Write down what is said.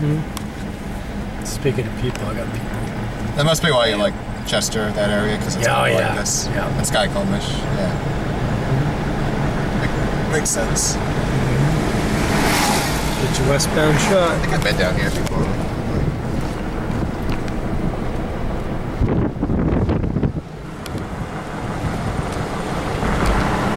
Speaking of people, I got people. That must be why you like Chester, that area, because it's Yeah, kind of yeah, like this. yeah. It's Skycombish. Yeah. Makes sense. Get your westbound shot. I think I've been down here before.